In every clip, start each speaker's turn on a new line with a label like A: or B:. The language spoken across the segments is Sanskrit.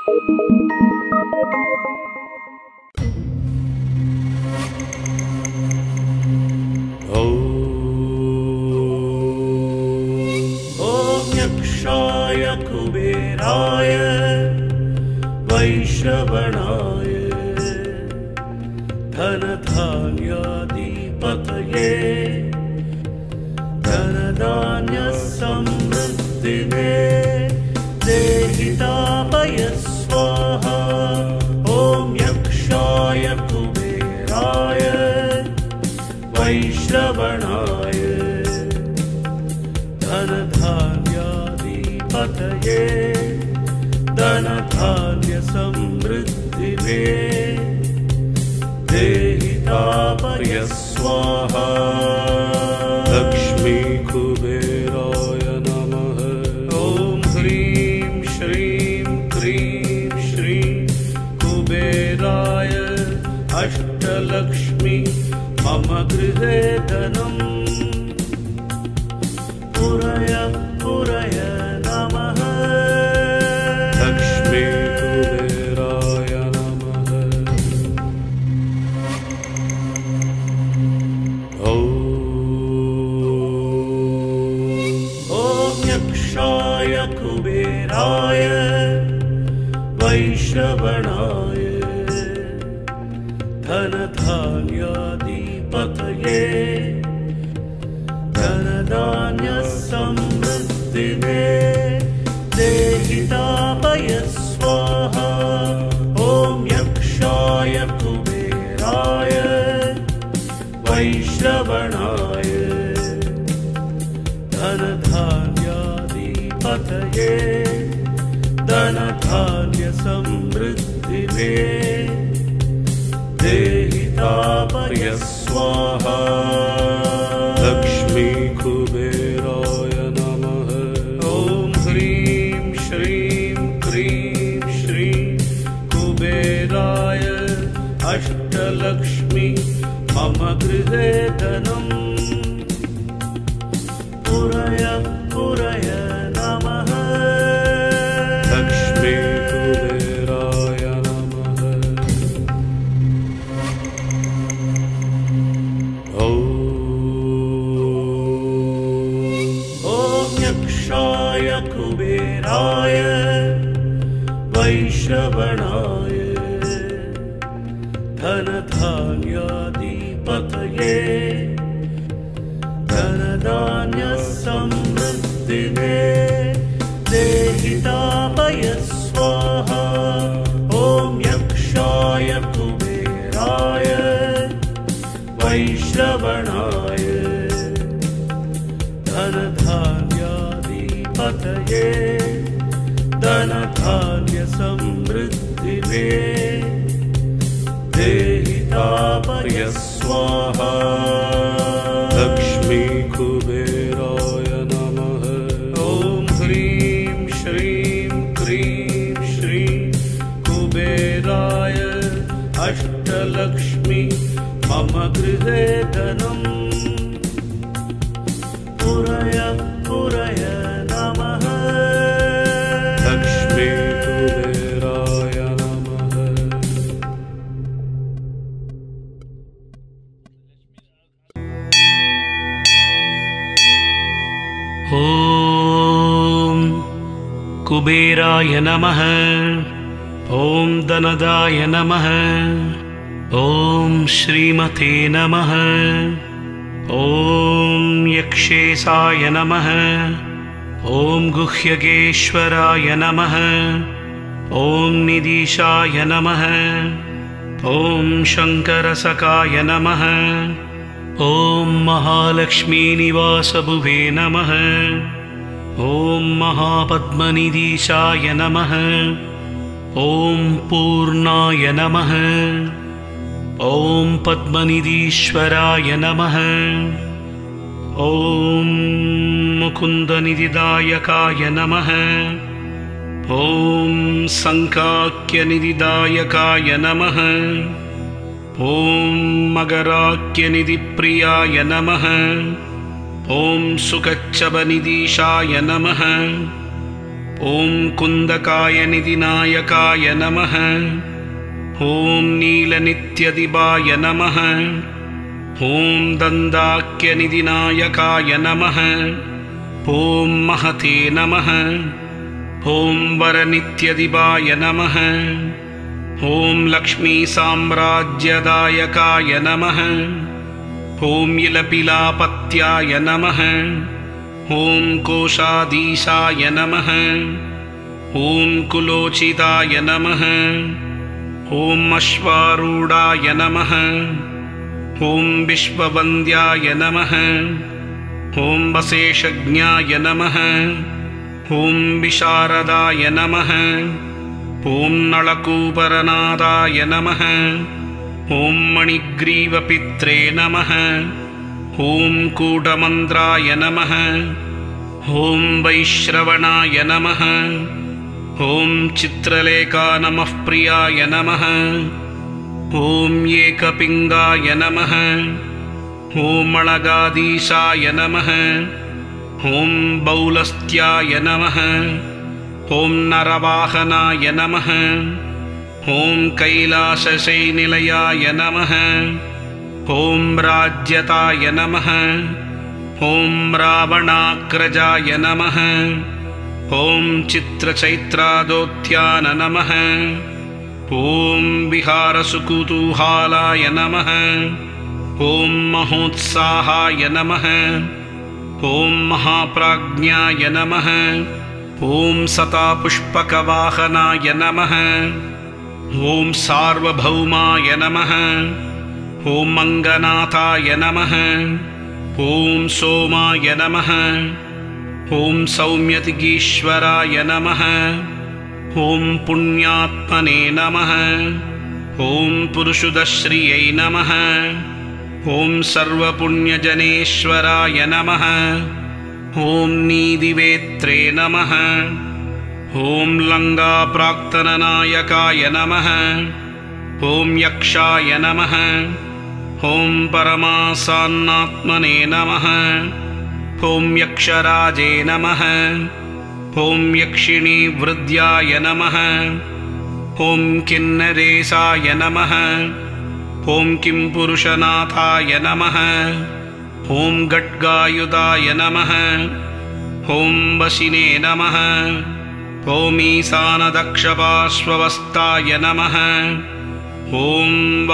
A: यक्षाय कुबेराय वैश्रवणाय धनधान्याधिपतये धनधान्यसमृद्धिने देहितापय स्वाहा। ॐ यक्षाय कुबेराय वैश्रवणाय धनधान्याधिपतये धनधान्यसमृद्धिने देहितापय स्वाहा। लक्ष्मी कुबेराय नमः। ॐ ह्रीं श्रीं क्रीं श्रीं कुबेराय अष्टलक्ष्मी मम गृहे धनम् पुरय पुरय नमः। लक्ष्मी कुबेराय नमः। ॐ यक्षाय कुबेराय वैश्रवणाय धनधान्याधिपतये धनधान्यसमृद्धिने देहितापय स्वाहा। ॐ यक्षाय कुबेराय वैश्रवणाय धनधान्याधिपतये धनधान्यसमृद्धिने देहितापय स्वाहा। लक्ष्मी कुबेराय नमः। ॐ ह्रीं श्रीं क्रीं श्रीं कुबेराय अष्टलक्ष्मी मम गृहे धनम् पुरय पुरय नमः। लक्ष्मी कुबेराय नमः। यक्षाय कुबेराय वैश्रवणाय धनधान्याधिपतये धनधान्यसमृद्धिने देहितापय स्वाहा। ॐ यक्षाय कुबेराय वैश्रवणाय धनधान्याधिपतये धनधान्यसमृद्धिने देहितापय स्वाहा। लक्ष्मी कुबेराय नमः। ॐ ह्रीं श्रीं क्रीं श्रीं कुबेराय अष्टलक्ष्मी मम गृहे धनम् पुरय पुरय नमः। लक्ष्मी कुबेराय नमः। ॐ कुबेराय नमः। ॐ धनदाय नमः। ॐ श्रीमते नमः। ॐ यक्षेशाय नमः। ॐ गुह्यगेश्वराय नमः। ॐ निधीशाय नमः। ॐ शङ्करसखाय नमः। ॐ महालक्ष्मीनिवासभुवे नमः। ॐ महापद्मनिधीशाय नमः। ॐ पूर्णाय नमः। ॐ पद्मनिधीश्वराय नमः। ॐ मुकुन्दनिधिदायकाय नमः। ॐ सङ्काक्यनिधिदायकाय नमः। ॐ मकराक्यनिधिप्रियाय नमः। ॐ सुकच्छवनिधीशाय नमः। ॐ कुन्दकाय निधिनायकाय नमः। ॐ नीलनित्यदिवाय नमः। ॐ दन्दाख्यनिधिनायकाय नमः। ॐ महते नमः। ॐ वरनित्यदिवाय नमः। ॐ लक्ष्मीसाम्राज्यदायकाय नमः। ॐ इलपिलापत्याय नमः। ॐ कोशाधीशाय नमः। ॐ कुलोचिताय नमः। ॐ अश्वारूढाय नमः। ॐ विश्ववन्द्याय नमः। ॐ वशेषज्ञाय नमः। ॐ विशारदाय नमः। ॐ नळकूपरनादाय नमः। ॐ मणिग्रीवपित्रे नमः। ॐ कूटमन्त्राय नमः। ॐ वैश्रवणाय नमः। ॐ चित्रलेखानमः प्रियाय नमः। ॐ एकपिङ्गाय नमः। ॐ अळगाधीशाय नमः। ॐ बौलस्त्याय नमः। ॐ नरवाहनाय नमः। ॐ कैलासशैनिलयाय नमः। ॐ राज्यताय नमः। ॐ रावणाग्रजाय नमः। ॐ चित्रचैत्रादोत्यान नमः। ॐ विहारसुकुतूहालाय नमः। ॐ महोत्साहाय नमः। ॐ महाप्राज्ञाय नमः। ॐ सतापुष्पकवाहनाय नमः। ॐ सार्वभौमाय नमः। ॐ मङ्गनाथाय नमः। ॐ सोमाय नमः। ॐ सौम्यतिगीश्वराय नमः। ॐ पुण्यात्मने नमः। ॐ पुरुषुदश्रियै नमः। ॐ सर्वपुण्यजनेश्वराय नमः। ॐ नीदिवेत्रे नमः। ॐ लङ्गाप्राक्तननायकाय नमः। ॐ यक्षाय नमः। ॐ परमासान्नात्मने नमः। ॐ यक्षराजे नमः। ॐ यक्षिणीवृद्याय नमः। ॐ किन्नरेशाय नमः। ॐ किंपुरुषनाथाय नमः। ॐ गड्गायुधाय नमः। ॐ वशिने नमः। ॐ ईशानदक्षपार्श्ववस्थाय नमः। ॐ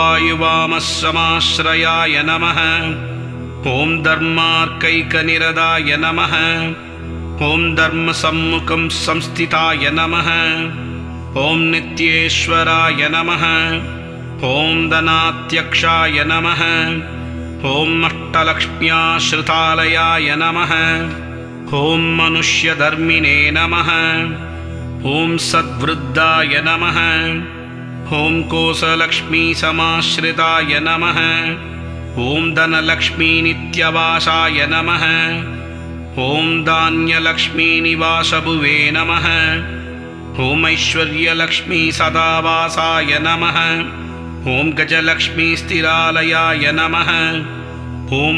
A: वायुवामश्रमाश्रयाय नमः। ॐ धर्मार्कैकनिरदाय नमः। ॐ धर्मसम्मुखं संस्थिताय नमः। ॐ नित्येश्वराय नमः। ॐ धनात्यक्षाय नमः। ॐ अष्टलक्ष्म्याश्रितालयाय नमः। ॐ मनुष्यधर्मिणे नमः। ॐ सद्वृद्धाय नमः। ॐ कोसलक्ष्मीसमाश्रिताय नमः। ॐ धनलक्ष्मीनित्यवासाय नमः। ॐ धान्यलक्ष्मीनिवासभुवे नमः। ॐ ऐश्वर्यलक्ष्मीसदावासाय नमः। ॐ गजलक्ष्मीस्थिरालयाय नमः। ॐ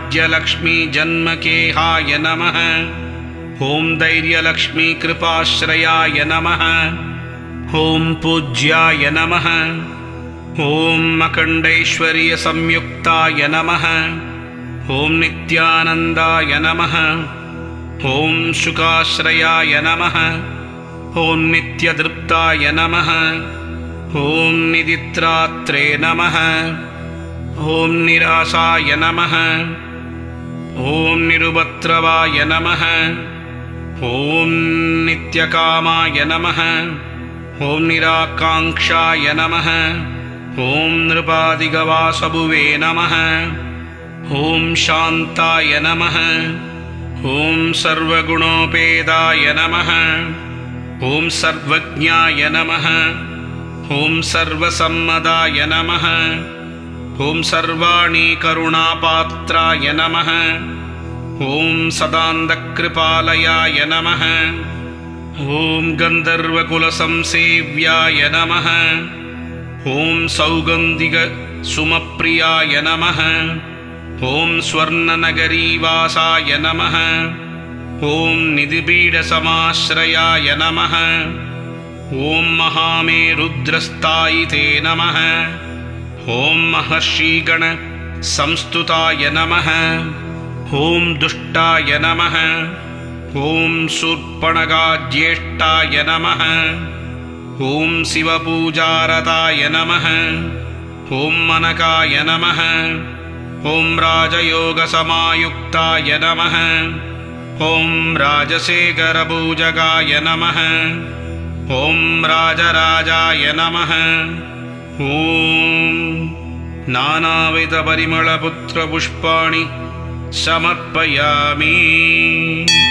A: राज्यलक्ष्मीजन्मकेहाय नमः। ॐ धैर्यलक्ष्मीकृपाश्रयाय नमः। ॐ पूज्याय नमः। ॐ अखण्डैश्वर्यसंयुक्ताय नमः। ॐ नित्यानन्दाय नमः। ॐ शुकाश्रयाय नमः। ॐ नित्यतृप्ताय नमः। ॐ निदित्रात्रे नमः। ॐ निराशाय नमः। ॐ निरुपद्रवाय नमः। ॐ नित्यकामाय नमः। ॐ निराकाङ्क्षाय नमः। ॐ नृपादिगवासभुवे नमः। ॐ शान्ताय नमः। ॐ सर्वगुणोपेताय नमः। ॐ सर्वज्ञाय नमः। ॐ सर्वसम्मदाय नमः। ॐ सर्वाणि करुणापात्राय नमः। ॐ सदानन्दकृपालयाय नमः। ॐ गन्धर्वकुलसंसेव्याय नमः। ॐ सौगन्धिकसुमप्रियाय नमः। ॐ स्वर्णनगरीवासाय नमः। ॐ निधिपीडसमाश्रयाय नमः। ॐ महामेरुद्रस्तायिते नमः। ॐ महर्षिगणसंस्तुताय नमः। ॐ दुष्टाय नमः। ॐ शूर्पणखाज्येष्ठाय नमः। ॐ शिवपूजारताय नमः। ॐ मनकाय नमः। ॐ राजयोगसमायुक्ताय नमः। ॐ राजशेखरपूजकाय नमः। ॐ राजराजाय नमः। ॐ नानाविधपरिमलपुत्रपुष्पाणि समर्पयामि।